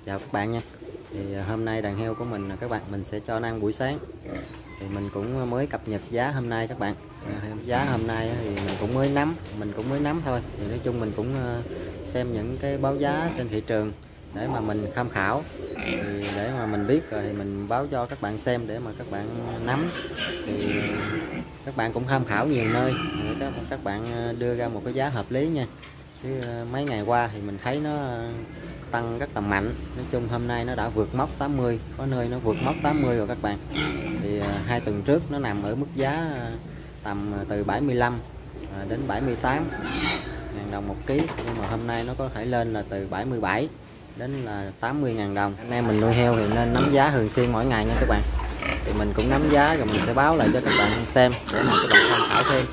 Chào các bạn nha. Thì hôm nay đàn heo của mình là các bạn, mình sẽ cho nó ăn buổi sáng. Thì mình cũng mới cập nhật giá hôm nay các bạn. Giá hôm nay thì mình cũng mới nắm thôi. Thì nói chung mình cũng xem những cái báo giá trên thị trường để mà mình tham khảo. Thì để mà mình biết rồi thì mình báo cho các bạn xem để mà các bạn nắm. Thì các bạn cũng tham khảo nhiều nơi, các bạn đưa ra một cái giá hợp lý nha. Chứ mấy ngày qua thì mình thấy nó tăng rất là mạnh. Nói chung hôm nay nó đã vượt mốc 80, có nơi nó vượt mốc 80 rồi các bạn. Thì 2 tuần trước nó nằm ở mức giá tầm từ 75 đến 78 ngàn đồng một ký, nhưng mà hôm nay nó có thể lên là từ 77 đến là 80.000 đồng. Anh em mình nuôi heo thì nên nắm giá thường xuyên mỗi ngày nha các bạn. Thì mình cũng nắm giá rồi mình sẽ báo lại cho các bạn xem để mà các bạn tham khảo thêm.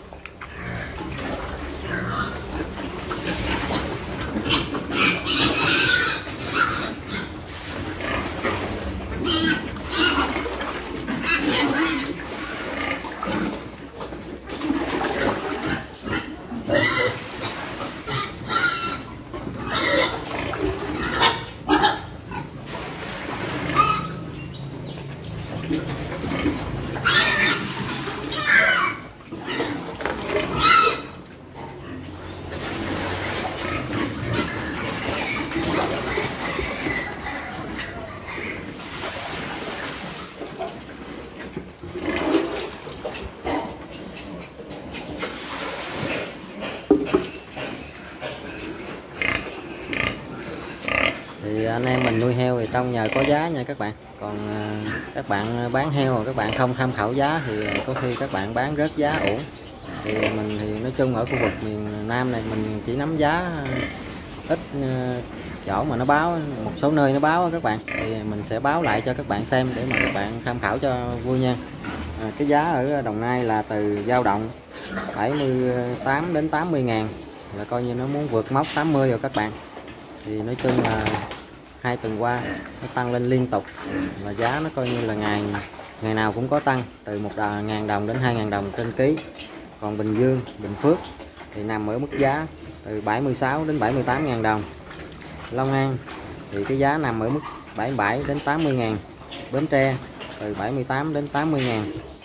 Thì anh em mình nuôi heo thì trong nhờ có giá nha các bạn. Còn các bạn bán heo các bạn không tham khảo giá thì có khi các bạn bán rớt giá ổn. Thì mình thì nói chung ở khu vực miền Nam này mình chỉ nắm giá ít chỗ mà nó báo, một số nơi nó báo các bạn, thì mình sẽ báo lại cho các bạn xem để mà các bạn tham khảo cho vui nha. Cái giá ở Đồng Nai là từ dao động 78 đến 80 ngàn, là coi như nó muốn vượt mốc 80 rồi các bạn. Thì nói chung là 2 tuần qua nó tăng lên liên tục, và giá nó coi như là ngày nào cũng có tăng từ 1.000 đồng đến 2.000 đồng trên ký. Còn Bình Dương, Bình Phước thì nằm ở mức giá từ 76 đến 78.000 đồng. Long An thì cái giá nằm ở mức 77 đến 80 ngàn. Bến Tre từ 78 đến 80 ngàn.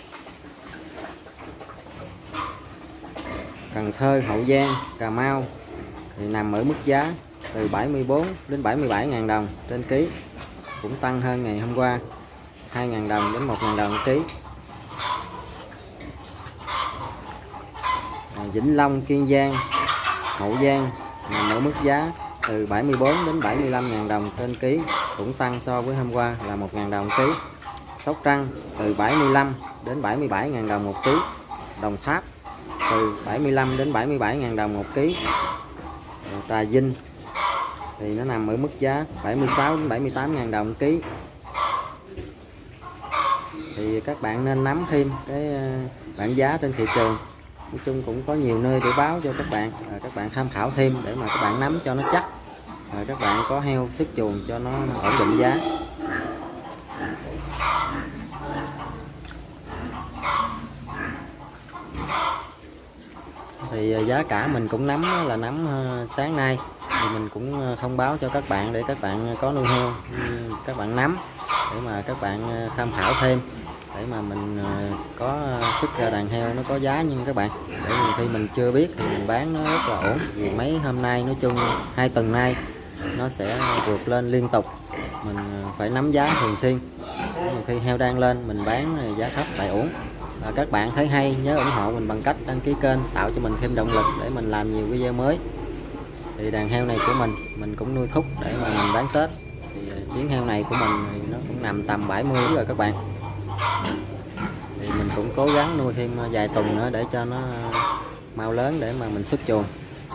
Cần Thơ, Hậu Giang, Cà Mau thì nằm ở mức giá từ 74 đến 77.000 đồng trên ký, cũng tăng hơn ngày hôm qua 2.000 đồng đến 1.000 đồng ký. Vĩnh Long, Kiên Giang, Hậu Giang nằm ở mức giá từ 74 đến 75.000 đồng trên ký, cũng tăng so với hôm qua là 1.000 đồng ký. Sóc Trăng từ 75 đến 77.000 đồng một ký. Đồng Tháp từ 75 đến 77.000 đồng một ký. Trà Vinh thì nó nằm ở mức giá 76 đến 78.000 đồng ký. Thì các bạn nên nắm thêm cái bảng giá trên thị trường. Nói chung cũng có nhiều nơi để báo cho các bạn tham khảo thêm để mà các bạn nắm cho nó chắc, rồi các bạn có heo sức chuồng cho nó ổn định giá. Thì giá cả mình cũng nắm là nắm sáng nay, thì mình cũng thông báo cho các bạn để các bạn có nuôi heo các bạn nắm, để mà các bạn tham khảo thêm, để mà mình có sức ra đàn heo nó có giá nha các bạn. Để khi mình chưa biết thì mình bán nó rất là ổn, vì mấy hôm nay nói chung 2 tuần nay nó sẽ vượt lên liên tục, mình phải nắm giá thường xuyên. Khi heo đang lên mình bán giá thấp lại ổn. Và các bạn thấy hay nhớ ủng hộ mình bằng cách đăng ký kênh, tạo cho mình thêm động lực để mình làm nhiều video mới. Thì đàn heo này của mình cũng nuôi thúc để mà mình bán Tết. Thì chuyến heo này của mình thì nó cũng nằm tầm 70 rồi các bạn. Thì mình cũng cố gắng nuôi thêm vài tuần nữa để cho nó mau lớn để mà mình xuất chuồng.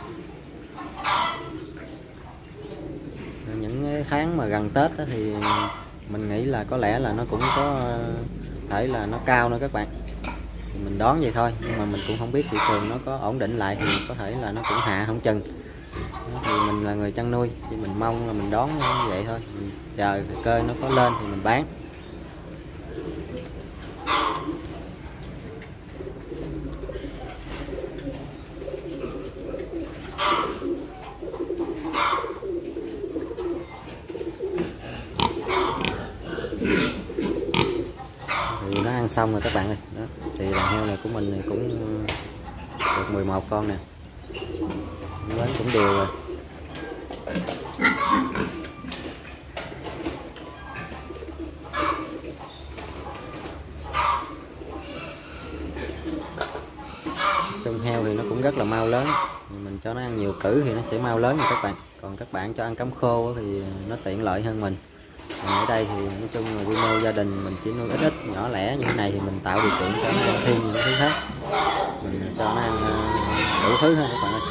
Những tháng mà gần Tết thì mình nghĩ là có lẽ là nó cũng có thể là nó cao nữa các bạn. Thì mình đoán vậy thôi, nhưng mà mình cũng không biết thị trường nó có ổn định lại thì có thể là nó cũng hạ không chừng. Thì mình là người chăn nuôi thì mình mong là mình đoán như vậy thôi, mình chờ cơ nó có lên thì mình bán. ăn xong rồi các bạn ơi. Đó. Thì đàn heo này của mình thì cũng được 11 con nè, lớn cũng đều rồi. Trong heo thì nó cũng rất là mau lớn, mình cho nó ăn nhiều cử thì nó sẽ mau lớn nha các bạn. Còn các bạn cho ăn cắm khô thì nó tiện lợi hơn mình. Còn ở đây thì nói chung là quy mô gia đình mình chỉ nuôi ít ít nhỏ lẻ như thế này thì mình tạo điều kiện cho nó ăn thêm những thứ khác, mình cho nó ăn đủ thứ hơn các bạn ơi.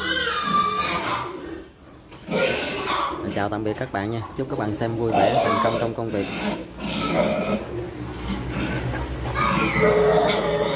Mình chào tạm biệt các bạn nha, chúc các bạn xem vui vẻ, thành công trong công việc.